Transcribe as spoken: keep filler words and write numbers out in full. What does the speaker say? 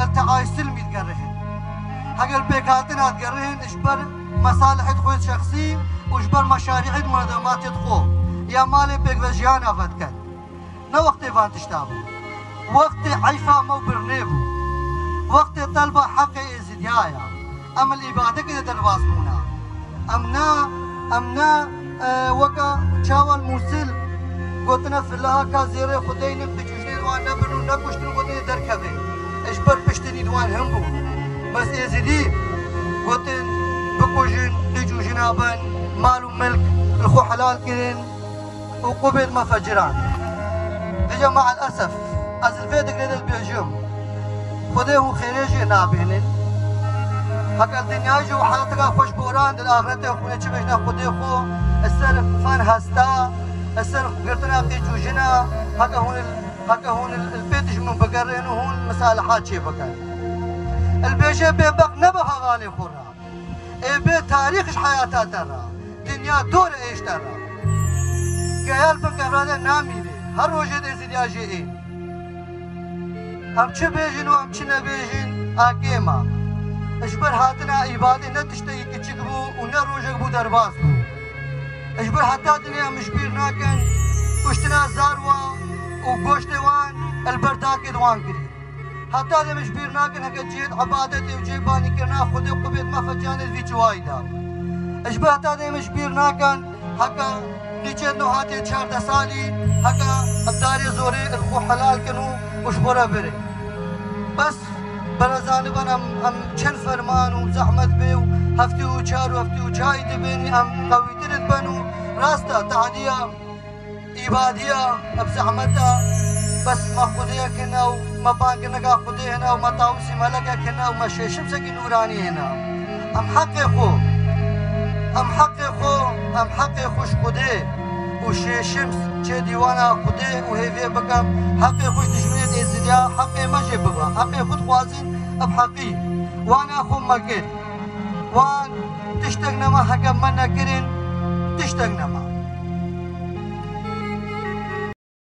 التعايش سلمي تقرهن حق البيكاتنا تقرهن إجبر مصالح تخوي شخصي وإجبر مشاريع منظمات تخو يا مالي بيك بجيانا فتكت نا وقت فان تشتابو وقت عيفا مو برنيبو وقت طلبة حق إزديايا أما الإبادة كده درباسمونا أمنا أمنا أه وكا شاوال مرسل قلتنا في الله كازيري خدين بتجوجني دوان نبرو نكشتن قلتني دركبه إجبر بشتني دوان همبو بس إزدي قلتن بكوجن تجوجنا بن مال وملك الخو حلال كرين وقبل مفجران إجا مع الأسف أزلفيدك لدى البيجيوم خديه خيريجي نابهنن حق الدنيا جو حالتك خوش بوران دل آخرته خونه چه بجنا خديه خو السر فان هستا السر قرتنا في جوجنا حق هون حق هون البيت من بقرين وهون مصالحات شي بكر البيجي بيبق نبها غالي خورا اي بيت تاريخ حياتها ترى دنيا دور ايش ترى قيال بكراده نامي هر روجه دزيديا جي ام چه بيجن و ام چه نبيجن اكيما اجبر هاتنا عباده نتشتي كچبو و نه روجه بو درباس اجبر حتى دنيا مشبير ناكن كشتنا زاروا و گوشتوان البرداك دوان كري حتى ده مشبير ناكن هكا جيد عبادتي و جيباني كرنا خدي قبيت ما فجان الفيتش وايدا اجبر حتى ده مشبير ناكن هكا نيچه نو هاتي چارده سالي هكا ابداري زوري الخو حلال كنو وشبرا بري بس برزانبان ام ام چن فرمان و زحمت بيو هفتي و چار و هفتي و چاي دبيني ام قوي ترد بنو راستا تعديا إبادية اب زحمتا بس ما خديه كنا و ما بانك نقا خديه هنا و ما طاوسي ملكا كنا و ما شيشم سكي نوراني هنا ام حقي خو ام حقي خو ام حقي خوش خديه وشي شمس چه ديوانا خديه وهيفي بكم حقي خوش دجمنيت ازديا حقي ما جي ببا حقي خود خوازين اب حقي وانا خو مكت وان تشتغ نما حقا منا كرين تشتغ نما